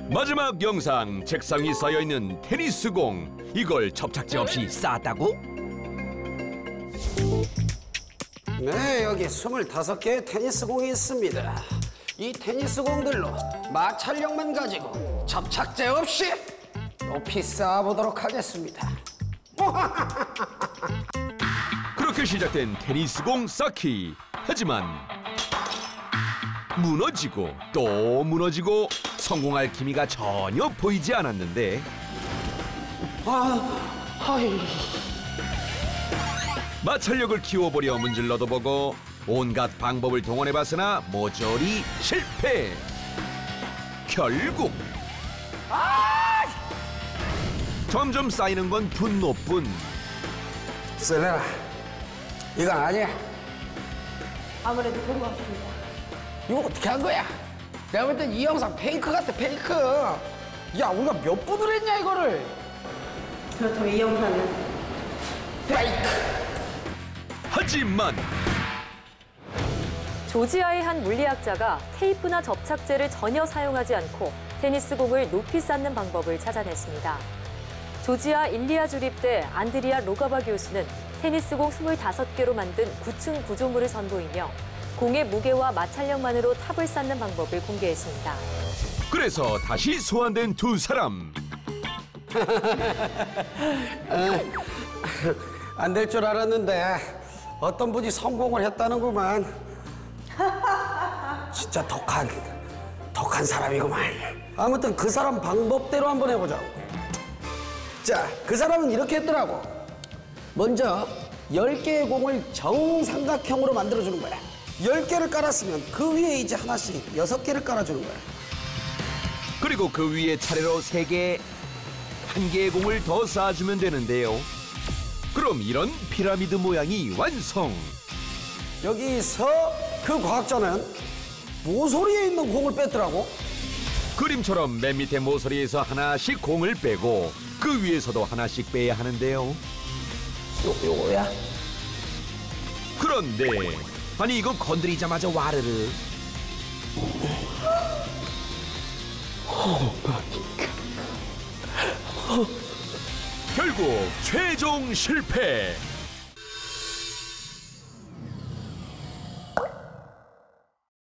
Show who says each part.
Speaker 1: 마지막 영상, 책상 위 쌓여있는 테니스공. 이걸 접착제 없이 쌓았다고?
Speaker 2: 네, 여기 25개의 테니스공이 있습니다. 이 테니스공들로 마찰력만 가지고 접착제 없이 높이 쌓아보도록 하겠습니다.
Speaker 1: 그렇게 시작된 테니스공 쌓기. 하지만 무너지고 또 무너지고 성공할 기미가 전혀 보이지 않았는데 마찰력을 키워보려 문질러도 보고 온갖 방법을 동원해봤으나 모조리 실패. 결국 점점 쌓이는 건 분노뿐.
Speaker 2: 셀레나, 이건 아니야.
Speaker 3: 아무래도 그런 것 같습니다.
Speaker 2: 이거 어떻게 한 거야? 내가 볼 땐 이 영상 페이크 같아, 페이크. 야, 우리가 몇 번을 했냐, 이거를?
Speaker 3: 그렇다면 이 영상은
Speaker 2: 페이크.
Speaker 1: 하지만
Speaker 4: 조지아의 한 물리학자가 테이프나 접착제를 전혀 사용하지 않고 테니스공을 높이 쌓는 방법을 찾아냈습니다. 조지아 일리아 주립대 안드리아 로가바 교수는 테니스공 25개로 만든 9층 구조물을 선보이며 공의 무게와 마찰력만으로 탑을 쌓는 방법을 공개했습니다.
Speaker 1: 그래서 다시 소환된 두 사람.
Speaker 2: 안 될 줄 알았는데 어떤 분이 성공을 했다는구만. 진짜 독한 사람이구만. 아무튼 그 사람 방법대로 한번 해보자고. 자, 그 사람은 이렇게 했더라고. 먼저 10개의 공을 정삼각형으로 만들어주는 거야. 10개를 깔았으면 그 위에 이제 하나씩 6개를 깔아주는 거야.
Speaker 1: 그리고 그 위에 차례로 3개, 1개의 공을 더 쌓아주면 되는데요. 그럼 이런 피라미드 모양이 완성.
Speaker 2: 여기서 그 과학자는 모서리에 있는 공을 뺐더라고.
Speaker 1: 그림처럼 맨 밑에 모서리에서 하나씩 공을 빼고 그 위에서도 하나씩 빼야 하는데요.
Speaker 2: 요거야?
Speaker 1: 그런데 아니 이거 건드리자마자 와르르. 결국 최종 실패.